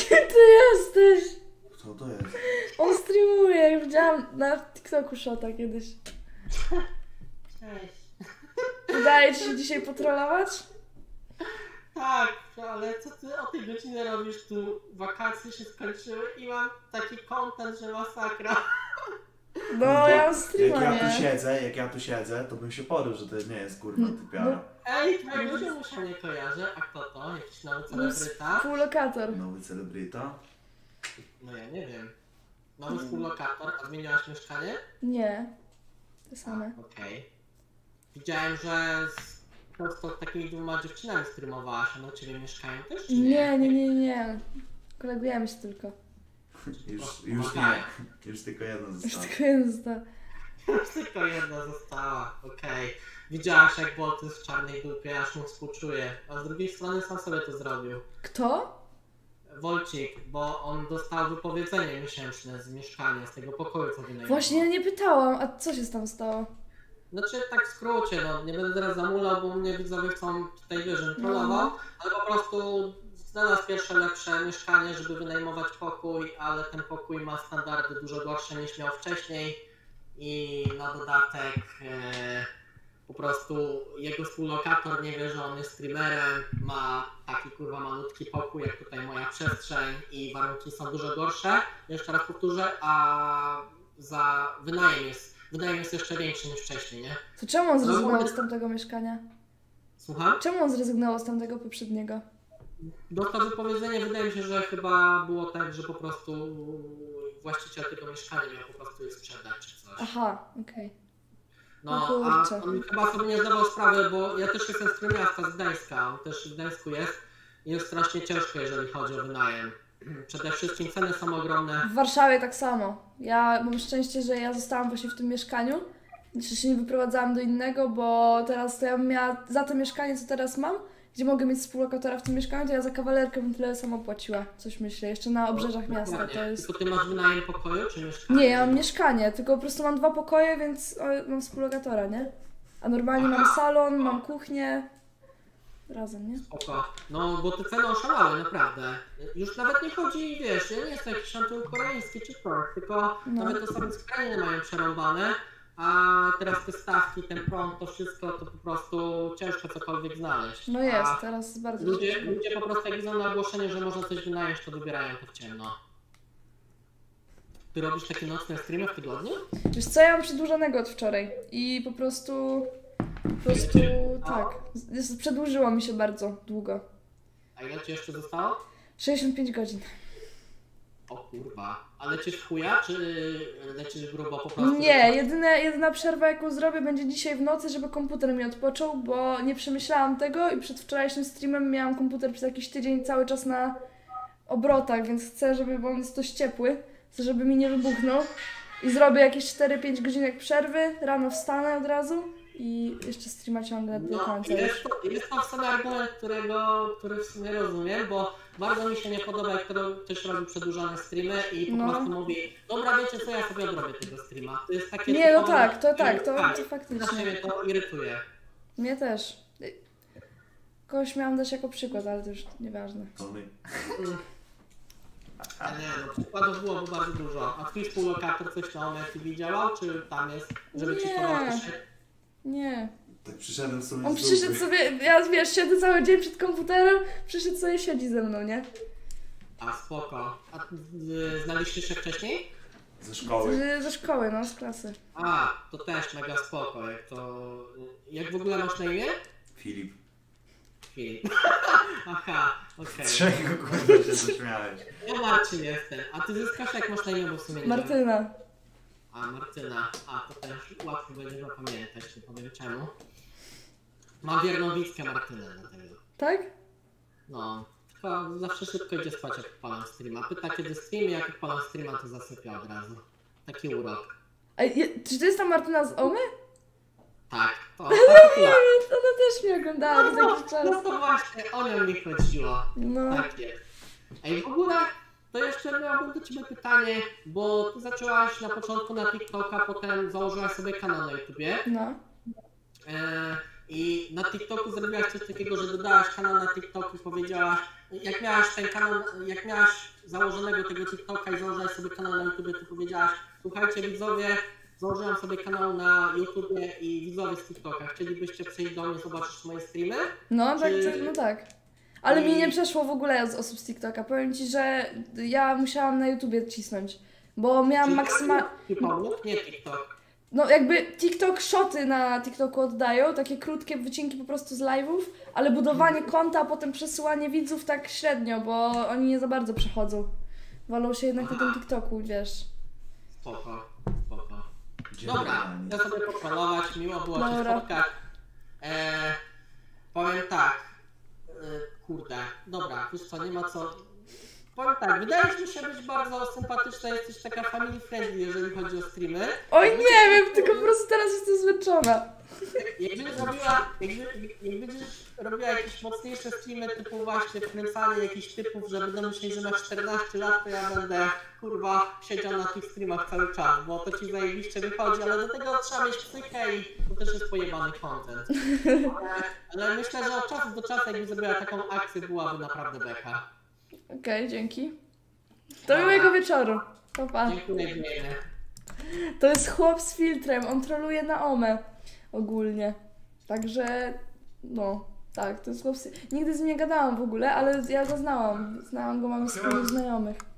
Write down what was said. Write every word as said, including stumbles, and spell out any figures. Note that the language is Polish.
Kim ty jesteś? Kto to jest? On streamuje, widziałam na TikToku shota kiedyś. Cześć. Udaje ci się dzisiaj potrolować? Tak, ale co ty o tej godzinie robisz tu? Wakacje się skończyły i mam taki content, że masakra. No, ja mam streama, Jak ja tu nie? siedzę, jak ja tu siedzę, to bym się porył, że to nie jest kurwa typiara. Ej, twojego ziomusza nie kojarzę. A kto to? Jakiś nowy celebryta? Współlokator. Nowy celebryta. No ja nie wiem. Nowy współlokator, a zmieniałaś mieszkanie? Nie. Te same. Okej. Widziałem, że z, prosto z takimi dwoma dziewczynami streamowałaś, a na ciebie mieszkają też, czy nie? Nie, nie, nie, nie. Kolegujemy się tylko. Już, już nie. Już tylko jedno Już zostało. tylko jeden został. Już tylko jedna została, okej. Widziałaś, jak Bolt jest w czarnej dupie, aż mu współczuję. A z drugiej strony sam sobie to zrobił. Kto? Wolcik, bo on dostał wypowiedzenie miesięczne z mieszkania, z tego pokoju, co wynajmował. Właśnie ja nie pytałam, a co się tam stało? Znaczy tak w skrócie, no nie będę teraz zamulał, bo mnie widzowie chcą tutaj wyżej trollował, ale po prostu znalazł pierwsze lepsze mieszkanie, żeby wynajmować pokój, ale ten pokój ma standardy dużo gorsze niż miał wcześniej i na dodatek e, po prostu jego współlokator nie wie, że on jest streamerem, ma taki kurwa malutki pokój jak tutaj moja przestrzeń i warunki są dużo gorsze, jeszcze raz powtórzę, a za wynajem jest Wydaje mi się jeszcze większy niż wcześniej, nie? To czemu on zrezygnował z tamtego mieszkania? Słucham? Czemu on zrezygnował z tamtego poprzedniego? Dostał wypowiedzenie, wydaje mi się, że chyba było tak, że po prostu właściciel tego mieszkania miał po prostu je sprzedać czy coś. Aha, okej. No, O a kurczę. on chyba sobie nie zdawał sprawy, bo ja też jestem z Trójmiasta, z Gdańska, on też w Gdańsku jest i jest strasznie ciężko, jeżeli chodzi o wynajem. Przede wszystkim ceny są ogromne. W Warszawie tak samo. Ja mam szczęście, że ja zostałam właśnie w tym mieszkaniu. Jeszcze się nie wyprowadzałam do innego, bo teraz to ja bym miała za to mieszkanie, co teraz mam, gdzie mogę mieć współlokatora w tym mieszkaniu, to ja za kawalerkę bym tyle samo płaciła. Coś myślę, jeszcze na obrzeżach miasta to jest... Tylko ty masz wynajem pokoju czy mieszkanie? Nie, ja mam mieszkanie, tylko po prostu mam dwa pokoje, więc o, mam współlokatora, nie? A normalnie mam salon, mam kuchnię. Razem, nie? Spoko. No, bo te ceny oszalały, naprawdę. Już nawet nie chodzi, wiesz, ja nie jestem jakiś antyukraiński czy coś, tylko No. nawet to same skrajnie mają przerąbane, a teraz te stawki, ten prąd, to wszystko, to po prostu ciężko cokolwiek znaleźć. No jest, A teraz jest bardzo ludzie, ciężko. ludzie po prostu jak widzą na ogłoszenie, że można coś wynająć, to wybierają to w ciemno. Ty robisz takie nocne streamy w tygodniu? Wiesz co, ja mam przedłużonego od wczoraj i po prostu... Po prostu tak, jest- przedłużyło mi się bardzo długo. A ile ci jeszcze zostało? sześćdziesiąt pięć godzin. O kurwa. A lecisz w chuja, czy lecisz grubo po prostu? Nie, jedyne, jedyna przerwa jaką zrobię będzie dzisiaj w nocy, żeby komputer mi odpoczął, bo nie przemyślałam tego i przed wczorajszym streamem miałam komputer przez jakiś tydzień cały czas na obrotach, więc chcę, żeby, bo on jest dość ciepły, chcę, żeby mi nie wybuchnął i zrobię jakieś cztery pięć godzinek przerwy, rano wstanę od razu i jeszcze streama ciągnę do No, końca. jest to, jest to w sumie argument, którego, który w sumie rozumiem, bo bardzo mi się nie podoba, jak to ktoś robi przedłużone streamy i po No. prostu mówi, dobra, wiecie co, ja sobie odrobię tego streama. To jest takie... Nie, no typowe- tak, to tak, to, tak, to faktycznie. strasznie mnie to irytuje. Mnie też. Kogoś miałam dać jako przykład, ale to już nieważne. To my. Mm. A nie, no przykładów byłoby bardzo dużo. A twój współlokator coś na Ome T V działał, czy tam jest, żeby ci Nie. towarzyszyć? Nie. Tak przyszedłem sobie On z przyszedł dupy. sobie, ja wiesz, siedzę cały dzień przed komputerem, przyszedł sobie siedzi ze mną, nie? A spoko. A y, znaliście się wcześniej? Ze szkoły. Z, ze szkoły, no, z klasy. A, to też mega spoko, jak to... Jak w ogóle masz na imię? Filip. Filip. Aha, okej. Z czego kurwa się zaśmiałeś? Ja Marcin jestem. A ty zyskasz jak masz na imię, bo w sumie nie wiem. Martyna. A, Martyna. A, to też łatwo będzie zapamiętać, nie powiem czemu. Mam wierną widzkę Martynę dlatego. Tak? No, tylko zawsze szybko idzie spać jak odpalam streama. Pyta kiedy streamie, jak odpalam streama to zasypia od razu. Taki urok. A je, czy to jest ta Martyna z Omy? Tak, to No tak, nie, tak. ona też mnie oglądała przez jakiś czas. No to właśnie, o nią mi chodziło. No. Tak jest. Ej, w ogóle to jeszcze miałbym do ciebie pytanie, bo ty zaczęłaś na początku na TikToka, potem założyłaś sobie kanał na YouTubie. No. E, I na TikToku zrobiłaś coś takiego, że dodałaś kanał na TikToku i powiedziałaś, jak miałaś ten kanał, jak miałaś założonego tego TikToka i założyłaś sobie kanał na YouTube, to powiedziałaś, słuchajcie widzowie, założyłam sobie kanał na YouTubie i widzowie z TikToka, chcielibyście przyjść do mnie, zobaczyć moje streamy? No, tak, Czy- tak, no tak. Ale I- mi nie przeszło w ogóle z osób z TikToka. Powiem Ci, że ja musiałam na YouTubie cisnąć, bo miałam maksymalnie... Typowo, nie TikTok. No jakby TikTok shoty na TikToku oddają, takie krótkie wycinki po prostu z live'ów, ale budowanie konta, a potem przesyłanie widzów tak średnio, bo oni nie za bardzo przechodzą. Wolą się jednak na tym TikToku, wiesz. Spoko, spoko. Dziękuję. Dobra, ja sobie pochwalować, miło było Cię Dobra. spotkać. Eee, powiem tak, e, kurde, dobra, wiesz co, nie ma co. Powiem tak, wydajesz mi się być bardzo sympatyczna, jesteś taka family friendly, jeżeli chodzi o streamy. Oj nie wiem, tylko po prostu teraz jestem zmęczona. Jak będziesz robiła, jak, jak będziesz robiła jakieś mocniejsze streamy, typu właśnie wkręcanie jakichś typów, że będą myśleć, że masz czternaście lat, to ja będę, kurwa, siedział na tych streamach cały czas, bo to Ci zajebiście wychodzi, ale do tego trzeba mieć psychę i to też jest pojebany content. Ale, ale myślę, że od czasu do czasu, jakby zrobiła taką akcję, byłaby naprawdę beka. Okej, dzięki. Do miłego wieczoru. Pa, pa. Dziękuję wiele. To jest chłop z filtrem, on troluje na Omę ogólnie. Także, no, tak, to jest chłop z... Nigdy z nim nie gadałam w ogóle, ale ja go znałam. Znałam go, mamy wspólnych znajomych.